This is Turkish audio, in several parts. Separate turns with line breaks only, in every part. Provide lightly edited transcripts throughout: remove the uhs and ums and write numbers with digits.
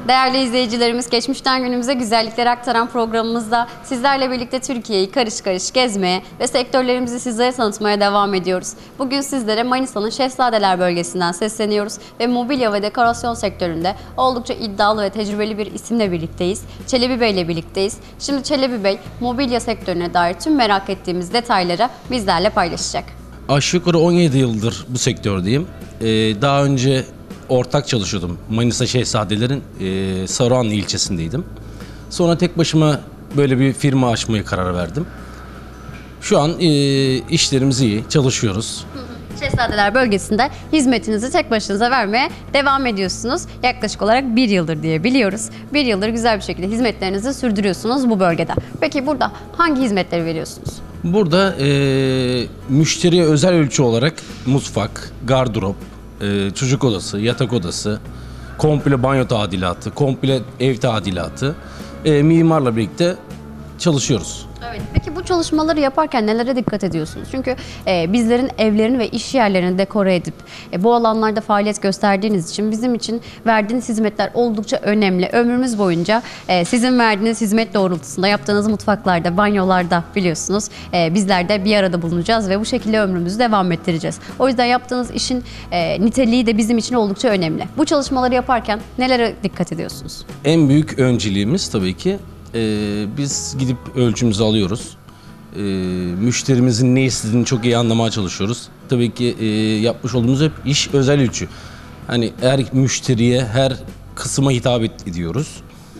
Değerli izleyicilerimiz, geçmişten günümüze güzellikleri aktaran programımızda sizlerle birlikte Türkiye'yi karış karış gezmeye ve sektörlerimizi sizlere tanıtmaya devam ediyoruz. Bugün sizlere Manisa'nın Şehzadeler bölgesinden sesleniyoruz ve mobilya ve dekorasyon sektöründe oldukça iddialı ve tecrübeli bir isimle birlikteyiz. Çelebi Bey ile birlikteyiz. Şimdi Çelebi Bey, mobilya sektörüne dair tüm merak ettiğimiz detayları bizlerle paylaşacak.
Aşağı yukarı 17 yıldır bu sektördeyim. Daha önce ortak çalışıyordum. Manisa Şehzadeler'in Saruhanlı ilçesindeydim. Sonra tek başıma böyle bir firma açmaya karar verdim. Şu an işlerimiz iyi, çalışıyoruz.
Şehzadeler bölgesinde hizmetinizi tek başınıza vermeye devam ediyorsunuz. Yaklaşık olarak 1 yıldır diye biliyoruz. 1 yıldır güzel bir şekilde hizmetlerinizi sürdürüyorsunuz bu bölgede. Peki burada hangi hizmetleri veriyorsunuz?
Burada müşteriye özel ölçü olarak mutfak, gardırop, çocuk odası, yatak odası, komple banyo tadilatı, komple ev tadilatı, mimarla birlikte çalışıyoruz.
Evet. Peki bu çalışmaları yaparken nelere dikkat ediyorsunuz? Çünkü bizlerin evlerini ve iş yerlerini dekore edip bu alanlarda faaliyet gösterdiğiniz için bizim için verdiğiniz hizmetler oldukça önemli. Ömrümüz boyunca sizin verdiğiniz hizmet doğrultusunda yaptığınız mutfaklarda, banyolarda biliyorsunuz bizler de bir arada bulunacağız ve bu şekilde ömrümüzü devam ettireceğiz. O yüzden yaptığınız işin niteliği de bizim için oldukça önemli. Bu çalışmaları yaparken nelere dikkat ediyorsunuz?
En büyük önceliğimiz tabii ki biz gidip ölçümüzü alıyoruz. Müşterimizin ne istediğini çok iyi anlamaya çalışıyoruz. Tabii ki yapmış olduğumuz hep iş özel ölçü. Hani her müşteriye, her kısma hitap ediyoruz.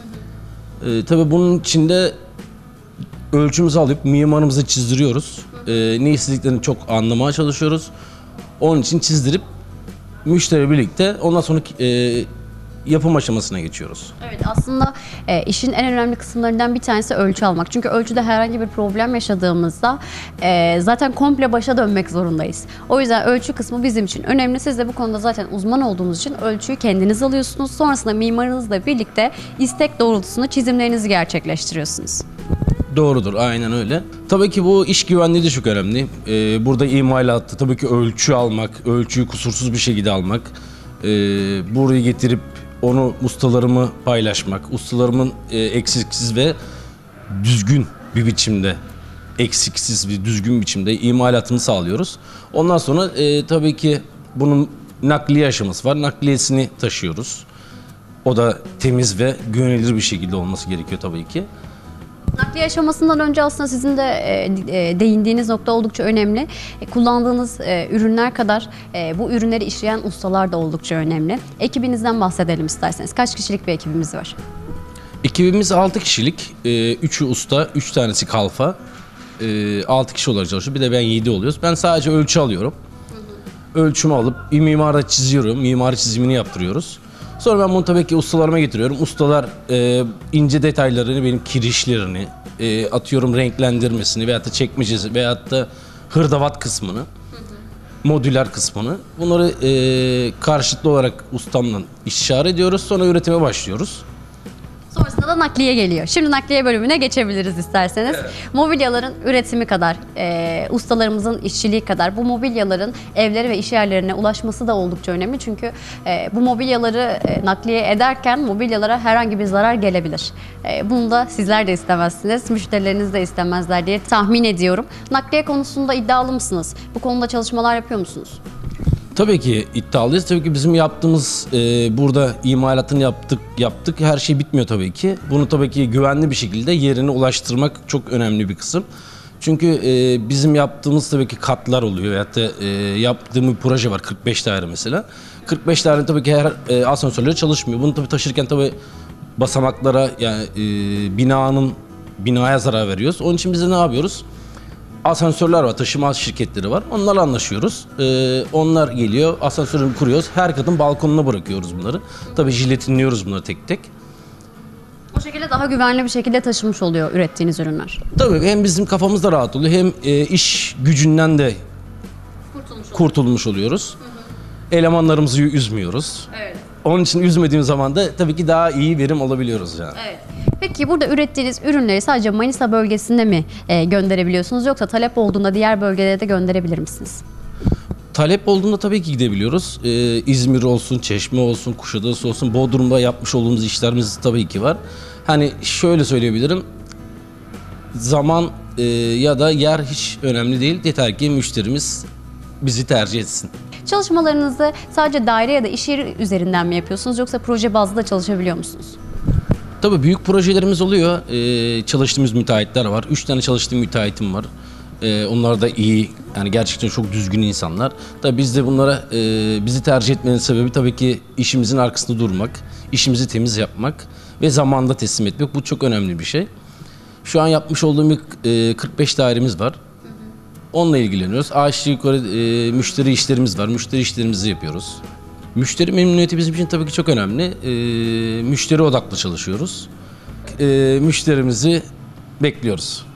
Tabii bunun içinde ölçümüzü alıp mimarımıza çizdiriyoruz. Ne istediklerini çok anlamaya çalışıyoruz. Onun için çizdirip müşteriyle birlikte ondan sonra yapım aşamasına geçiyoruz.
Evet, aslında işin en önemli kısımlarından bir tanesi ölçü almak. Çünkü ölçüde herhangi bir problem yaşadığımızda zaten komple başa dönmek zorundayız. O yüzden ölçü kısmı bizim için önemli. Siz de bu konuda zaten uzman olduğunuz için ölçüyü kendiniz alıyorsunuz. Sonrasında mimarınızla birlikte istek doğrultusunda çizimlerinizi gerçekleştiriyorsunuz.
Doğrudur, aynen öyle. Tabii ki bu iş güvenliği de çok önemli. Burada imalatta tabii ki ölçü almak, ölçüyü kusursuz bir şekilde almak, burayı getirip onu ustalarımı paylaşmak, ustalarımın eksiksiz ve düzgün bir biçimde, eksiksiz bir düzgün biçimde imalatını sağlıyoruz. Ondan sonra tabii ki bunun nakliye aşaması var. Nakliyesini taşıyoruz. O da temiz ve güvenilir bir şekilde olması gerekiyor tabii ki.
Nakliye aşamasından önce aslında sizin de değindiğiniz nokta oldukça önemli. Kullandığınız ürünler kadar bu ürünleri işleyen ustalar da oldukça önemli. Ekibinizden bahsedelim isterseniz. Kaç kişilik bir ekibimiz var?
Ekibimiz 6 kişilik. 3'ü usta, 3 tanesi kalfa. 6 kişi olarak çalışıyor. Bir de ben 7 oluyoruz. Ben sadece ölçü alıyorum. Ölçümü alıp bir mimarda çiziyorum. Mimari çizimini yaptırıyoruz. Sonra ben bunu tabii ki ustalarıma getiriyorum. Ustalar ince detaylarını, benim kirişlerini, atıyorum renklendirmesini veyahut da çekmecesi veyahut da hırdavat kısmını, modüler kısmını. Bunları karşılıklı olarak ustamla istişare ediyoruz. Sonra üretime başlıyoruz.
Sonrasında da nakliye geliyor. Şimdi nakliye bölümüne geçebiliriz isterseniz. Evet. Mobilyaların üretimi kadar, ustalarımızın işçiliği kadar bu mobilyaların evlere ve iş yerlerine ulaşması da oldukça önemli. Çünkü bu mobilyaları nakliye ederken mobilyalara herhangi bir zarar gelebilir. Bunu da sizler de istemezsiniz, müşterileriniz de istemezler diye tahmin ediyorum. Nakliye konusunda iddialı mısınız? Bu konuda çalışmalar yapıyor musunuz?
Tabii ki iddialıyız. Tabii ki bizim yaptığımız, burada imalatını yaptık. Her şey bitmiyor tabii ki. Bunu tabii ki güvenli bir şekilde yerine ulaştırmak çok önemli bir kısım. Çünkü bizim yaptığımız tabii ki katlar oluyor. Veyahut da yaptığım bir proje var 45 daire mesela. 45 daire tabii ki her asansörleri çalışmıyor. Bunu tabii taşırken tabii basamaklara, yani binaya zarar veriyoruz. Onun için biz de ne yapıyoruz? Asansörler var, taşıma şirketleri var. Onlarla anlaşıyoruz. Onlar geliyor, asansörü kuruyoruz. Her katın balkonuna bırakıyoruz bunları. Tabii jiletinliyoruz bunları tek tek.
O şekilde daha güvenli bir şekilde taşınmış oluyor ürettiğiniz ürünler.
Tabii hem bizim kafamız da rahat oluyor, hem iş gücünden de kurtulmuş oluyoruz. Elemanlarımızı üzmüyoruz. Evet. Onun için üzmediğim zaman da tabii ki daha iyi verim alabiliyoruz yani.
Evet. Peki burada ürettiğiniz ürünleri sadece Manisa bölgesinde mi gönderebiliyorsunuz, yoksa talep olduğunda diğer bölgelere de gönderebilir misiniz?
Talep olduğunda tabii ki gidebiliyoruz. İzmir olsun, Çeşme olsun, Kuşadası olsun, Bodrum'da yapmış olduğumuz işlerimiz tabii ki var. Hani şöyle söyleyebilirim. Zaman ya da yer hiç önemli değil. Yeter ki müşterimiz bizi tercih etsin.
Çalışmalarınızı sadece daire ya da iş yeri üzerinden mi yapıyorsunuz yoksa proje bazlı da çalışabiliyor musunuz?
Tabii büyük projelerimiz oluyor. Çalıştığımız müteahhitler var. 3 tane çalıştığım müteahhitim var. Onlar da iyi, yani gerçekten çok düzgün insanlar. Tabii biz de bunlara bizi tercih etmenin sebebi tabii ki işimizin arkasında durmak, işimizi temiz yapmak ve zamanında teslim etmek. Bu çok önemli bir şey. Şu an yapmış olduğum bir 45 dairemiz var. Onunla ilgileniyoruz. Aşağı yukarı müşteri işlerimiz var. Müşteri işlerimizi yapıyoruz. Müşteri memnuniyeti bizim için tabii ki çok önemli. Müşteri odaklı çalışıyoruz. Müşterimizi bekliyoruz.